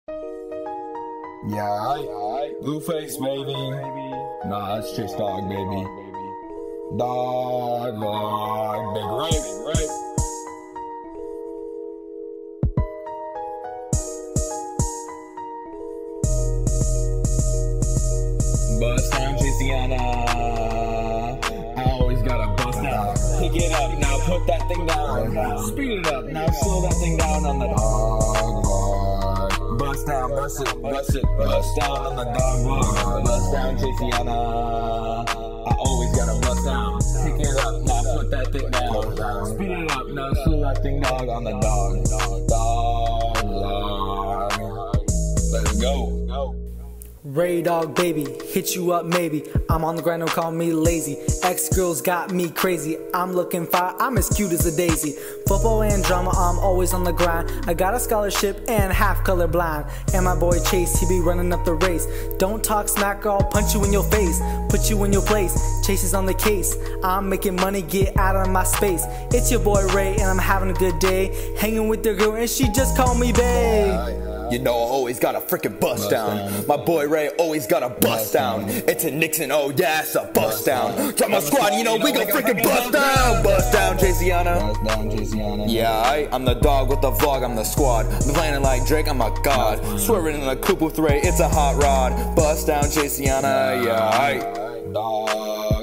Yeah, Blueface, baby. Nah, that's Chase Dog, baby. Dog, big rape. Bust down, CHASEIANA. I always gotta bust down. Pick it up, now put that thing down. Speed it up, now slow that thing down on the dog. Bust down, bust it, bust down on the dog. Bust down, CHASEIANA. I always gotta bust down. Pick it up, now put that thing down. Speed it up, now slow that thing down on the dog. Let's go. Ray Dog baby, hit you up maybe. I'm on the grind, don't call me lazy. Ex-girls got me crazy. I'm looking fire, I'm as cute as a daisy. Football and drama, I'm always on the grind. I got a scholarship and half colorblind. And my boy Chase, he be running up the race. Don't talk smack or I'll punch you in your face. Put you in your place, Chase is on the case. I'm making money, get out of my space. It's your boy Ray and I'm having a good day. Hanging with the girl and she just called me babe. You know I always got a freaking bust down. My boy Ray always got a bust down. It's a Nixon, oh yeah, it's a bust down. Drop my squad, you know we gon' freaking bust down. Bust down, CHASEIANA. Yeah, I'm the dog with the vlog, I'm the squad. I'm landing like Drake, I'm a god. Swerving in a coupe with Ray, it's a hot rod. Bust down, CHASEIANA, yeah, Dog.